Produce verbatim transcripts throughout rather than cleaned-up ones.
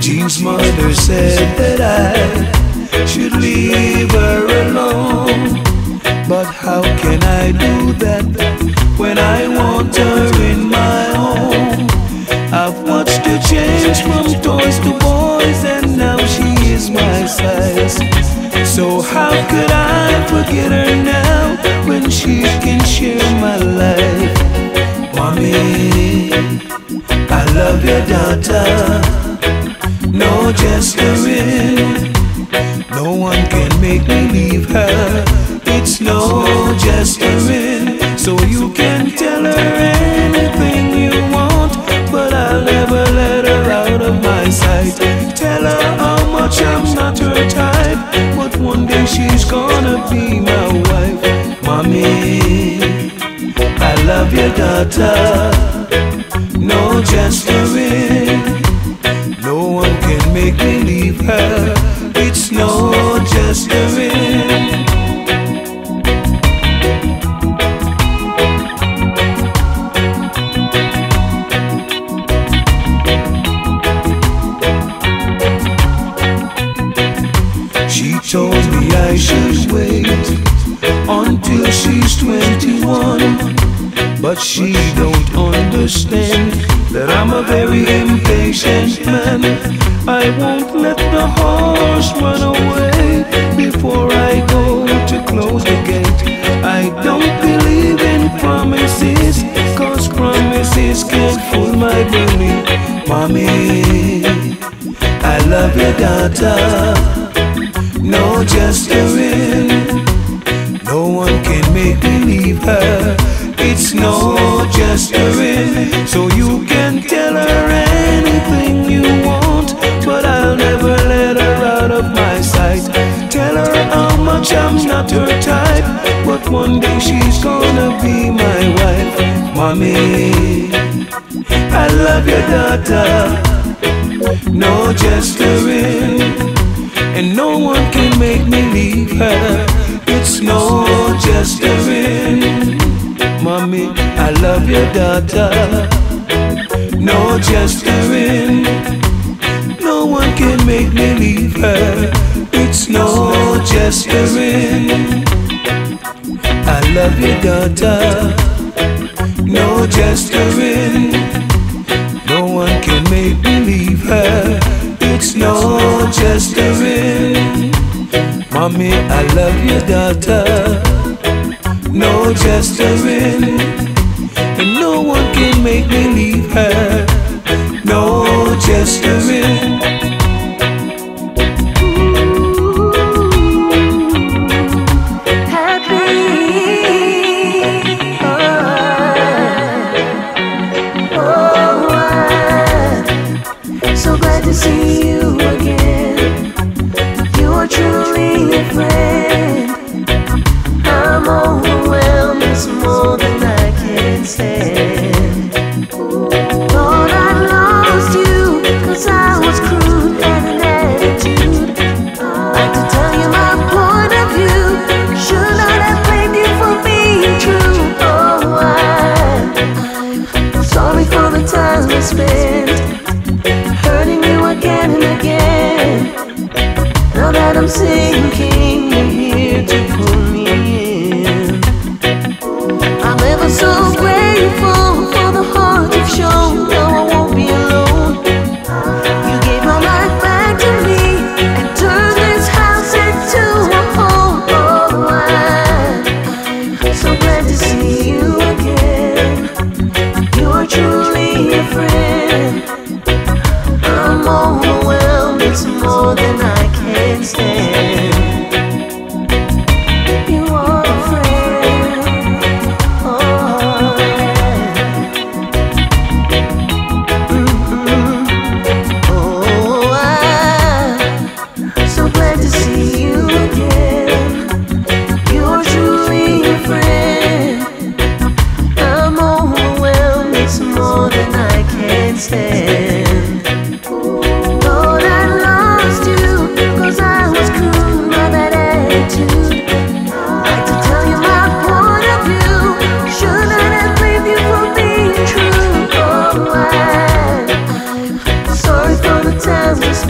Jean's mother said that I should leave her alone, but how can I do that when I want her in my home? I've watched her change from toys to boys, and now she is my size. So how could I forget her now when she can share my life? Mommy, I love your daughter, no gesturing. No one can make me leave her, it's no gesturing. So you can tell her anything you want, but I'll never let her out of my sight. Tell her how much I'm not her type, but one day she's gonna be my wife. Mommy, I love your daughter, no gesturing. No one can make me leave her, it's no gesturing. She told me I should wait until she's twenty-one, but she don't understand that I'm a very impatient man. I won't let the horse run away before I go to close the gate. I don't believe in promises, cause promises can't fool my belief. Mommy, I love your daughter, no gesturing. No one can make me leave her, it's no gesturing. So you can tell her anything you want, but I'll never let her out of my sight. Tell her how much I'm not her type, but one day she's gonna be my wife. Mommy, I love your daughter, no gesturing. And no one can make me leave her, it's no gesturing. Mommy, I love your daughter, no gesturing. No one can make me leave her, it's no gesturing. I love your daughter, no gesturing. No one can make me leave her, it's no gesturing. Mommy, I love your daughter, no gesturing. And no one can make me leave her, no gesturing. See you again, you are truly a friend. I'm overwhelmed, it's more than I can stand. Thought I lost you, cause I was crude and an attitude. Like to tell you my point of view, should not have blamed you for being true. Oh, I'm sorry for the time I spent hurting you again and again. Now that I'm sinking, you're here to pull me in. I'm ever so grateful for the heart you've shown. Now I won't be alone. You gave my life back to me and turned this house into a home. Oh, I'm so glad to see you again. You are truly a friend. I'm overwhelmed, it's more than I can stand. You are a friend, oh, mm-hmm. Oh, I'm so glad to see you again. You are truly a friend. I'm overwhelmed, it's more than I can stand. Time was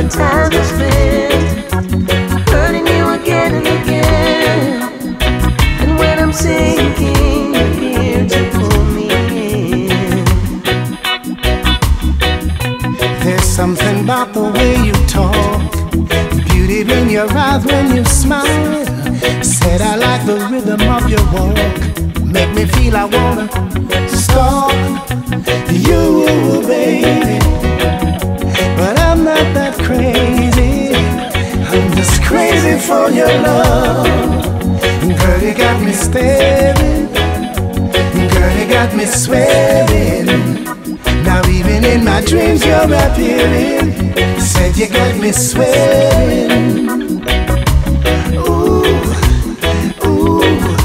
the time I spent hurting you again and again. And when I'm sinking, you're here to pull me in. There's something about the way you talk, beauty in your eyes when you smile. Said I like the rhythm of your walk, make me feel I wanna stalk you, baby. But I'm not that crazy, I'm just crazy for your love. Girl, you got me staring, girl, you got me swearing. Now even in my dreams you're appearing. Said you got me swearing. Ooh, ooh,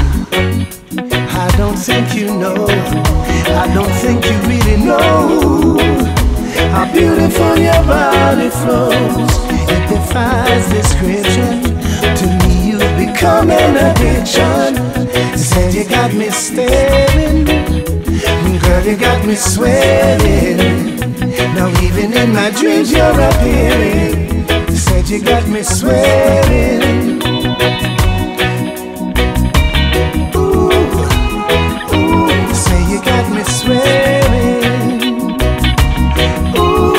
I don't think you know, I don't think you really know how beautiful your body flows. It defies description. To me you've become an addiction. Said you got me staring, girl, you got me sweating. Now even in my dreams you're appearing. Said you got me sweating. Ooh, ooh, say you got me swearing. Ooh,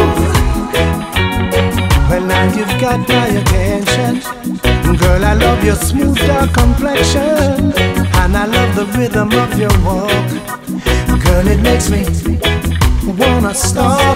well now you've got my attention. Girl, I love your smooth dark complexion, and I love the rhythm of your walk. Girl, it makes me wanna stalk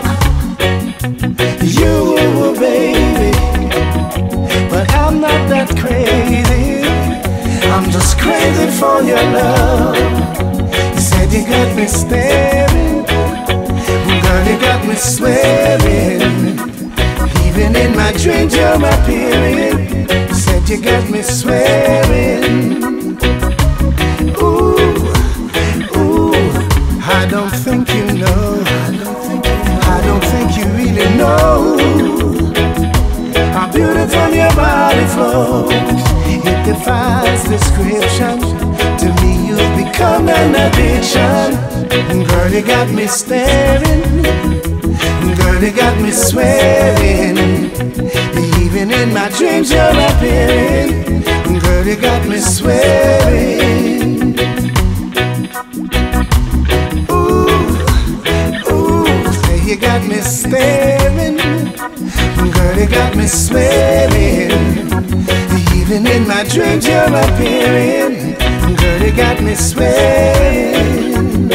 you, baby. But I'm not that crazy, I'm just crazy for your love. You said you got me staring, girl, you got me swearing. Even in my dreams you're appearing. Said you got me swearing. Ooh, ooh, I don't think you know, I don't think you really know how beautiful your body flows. It defies description. To me you've become an addiction. Girl, you got me staring, girl, you got me swearing. Even in my dreams you're appearing. Girl, you got me swearing. Ooh, ooh, say you got me staring. Girl, you got me swearing. Even in my dreams you're appearing. Girl, you got me swearing.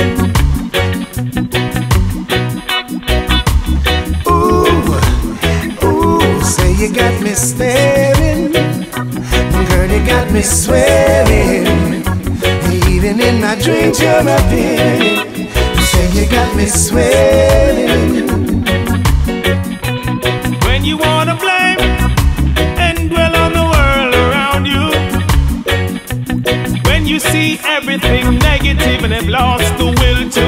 You got me staring, girl, you got me swearing. Even in my dreams you're appearing. Say you got me swearing. When you wanna blame and dwell on the world around you, when you see everything negative and have lost the will to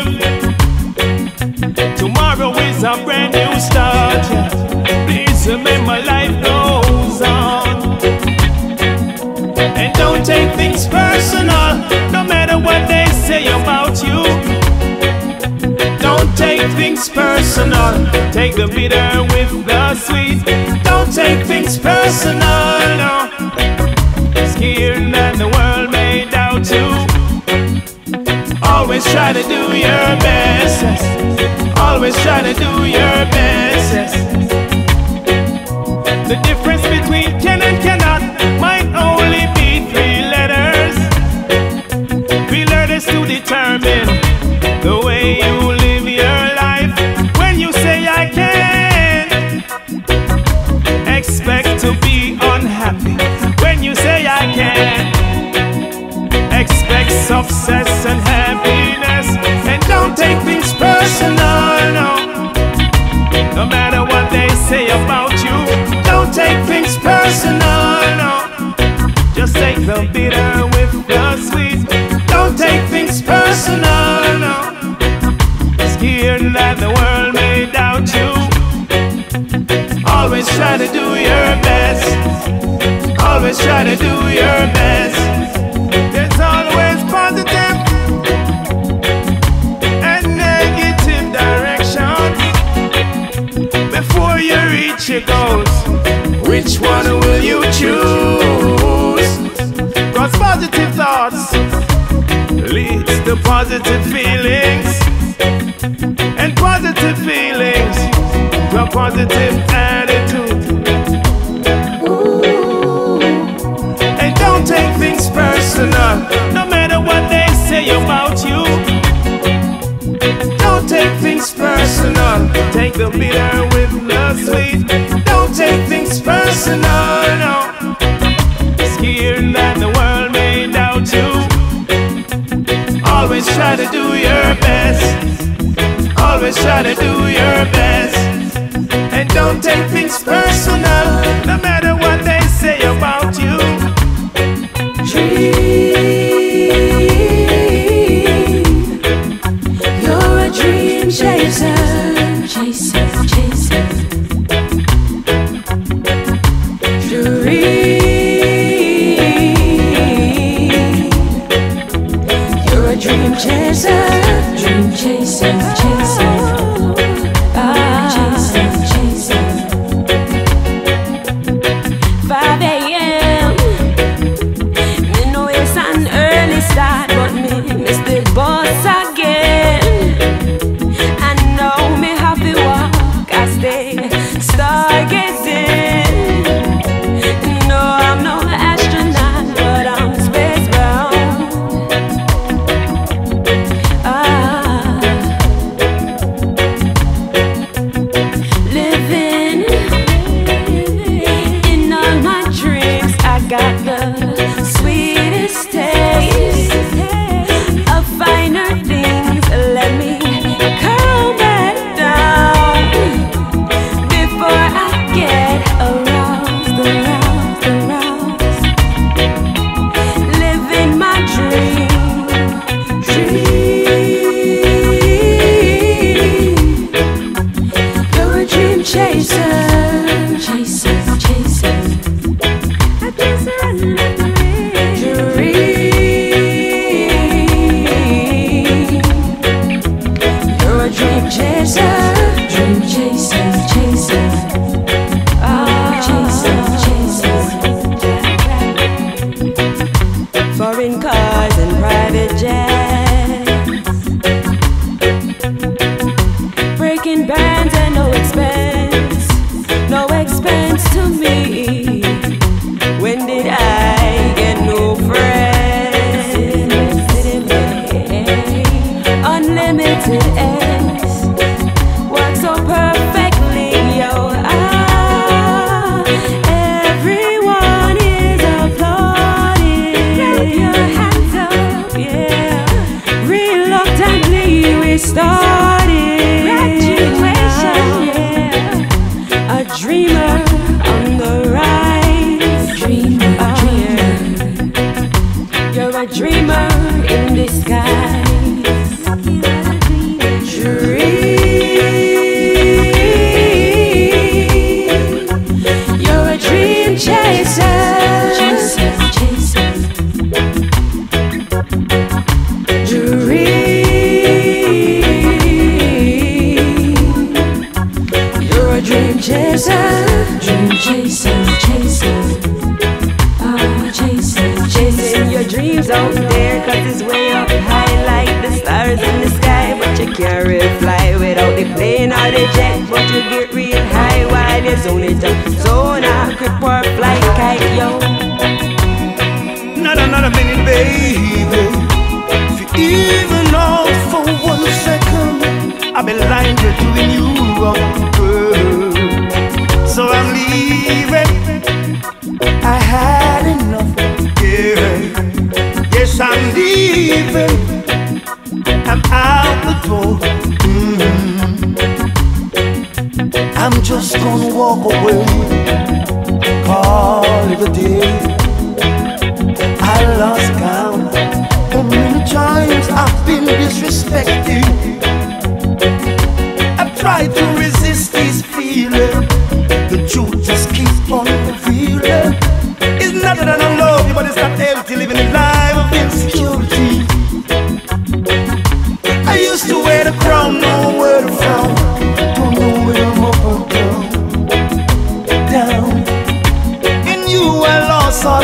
live, tomorrow is a brand new start. Remember, life goes on. And don't take things personal, no matter what they say about you. Don't take things personal, take the bitter with the sweet. Don't take things personal, no. Scared that the world may doubt you. Always try to do your best. Always try to do your best. The difference between can and cannot might only be three letters. Three letters to determine the way you live your life. When you say I can, expect to be unhappy. When you say I can, expect success and happiness. And don't take things personal, no. No matter what they say about you, don't take things personal, no. Just take the bitter with the sweet. Don't take things personal, no. Scared that the world may doubt you. Always try to do your best. Always try to do your best. There's always positive and negative direction before you reach she goes. Which one will you choose? Cause positive thoughts leads to positive feelings, and positive feelings to a positive attitude. And don't take things personal, no matter what they say about you. Don't take things personal, take the bitter with the sweet. Don't take things personal, no. Scared that the world may doubt you. Always try to do your best. Always try to do your best. And don't take things personal, no matter what they say about you. Dream, you're a dream chaser, chaser, chaser. Dream, you're a dream chaser, dream chaser, chaser. five A M Me know it's an early start, but me miss the bus again. I know me have to walk, I stay stargazing. No, I'm no astronaut, but I'm spacebound. Ah, living in all my dreams, I got the sweetest taste of finer things. Let me calm back down before I get aroused, aroused, aroused. Living my dream, dream. You're a dream chaser, chaser, chaser. I just run dream. You're a dream chaser, dream chaser, chaser. Ah, chaser, chaser. Foreign cars and private jets, breaking bands and no expense, no expense to me. When did I get no friends? Unlimited ends work so perfectly, yo. Ah, everyone is applauding. Clap your hands up, yeah. Reluctantly we started. Graduation, yeah. A dreamer on the rise. Dreamer, oh, dreamer. Yeah. You're a dreamer in disguise. Dream, you're a dream chaser, chaser, chaser. Dream, you're a dream chaser, dream chaser, chaser. Ah, chaser, chasing your dreams out there, cause it's way up high like the stars in the sky. But you can't really fly without the plane or the jet. But you get real high while you're zoning up. Zone a crip or fly kite, yo. Not another minute, baby. If you even know for one second, I've been lying here doing you wrong, girl. So I'm leaving. I had enough, yeah. Yes, I'm leaving. I'm out the door. Mm-hmm. I'm just gonna walk away. Call it a day. I lost count how many times I've been disrespected. I've tried to resist this feeling. The truth just keeps on revealing. It's not that I don't love you, but it's not healthy living a life of insecurity. I used to wear the crown, know where to from. Don't know where I'm up or down.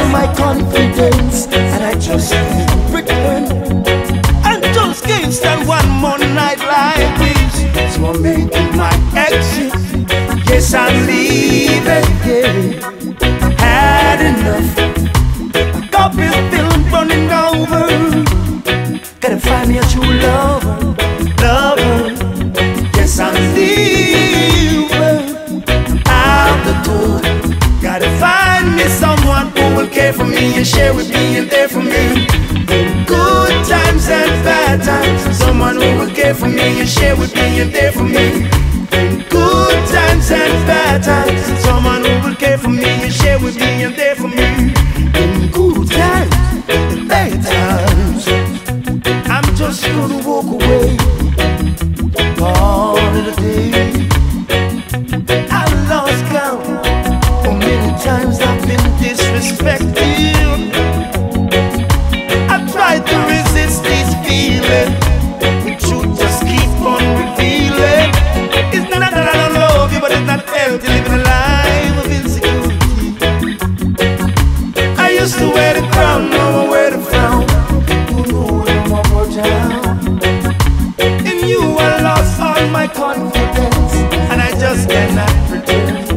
all my confidence, and I just can't pretend. I just can't stand one more night like this, so I'm making my exit. Yes, I'm leaving, yeah. Had enough. My cup is still running over. Gotta find me a true lover, lover. Yes, I'm leaving. Out the door. Gotta find me someone who will care for me and share with me and there for me. In good times and bad times, someone who will care for me and share with me and there for me. In good times and bad times, someone who will care for me and share with me and there for me. In good times and bad times, I'm just gonna walk away. All of the day, I lost count. How many times I've been disrespected. I've tried to resist these feelings, the truth just keep on revealing. It's not that I don't love you, but it's not healthy living a life of insecurity. I used to wear the crown, now I wear the frown. You know I'm one more time. In you I lost all my confidence, and I just cannot pretend.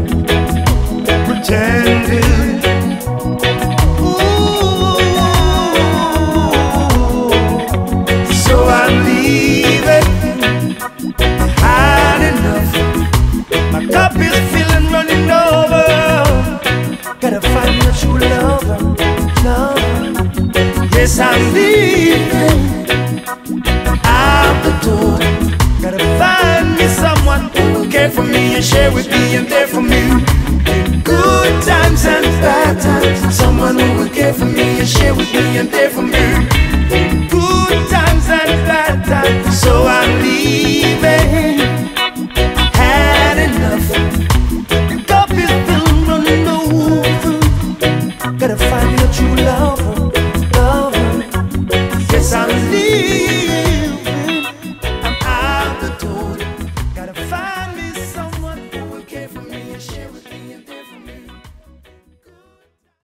Pretending. Ooh. So I'm leaving. Had enough. My cup is filling, running over. Gotta find a true lover, lover. Yes, I'm leaving. Out the door. Gotta find me someone who will care for me and share with me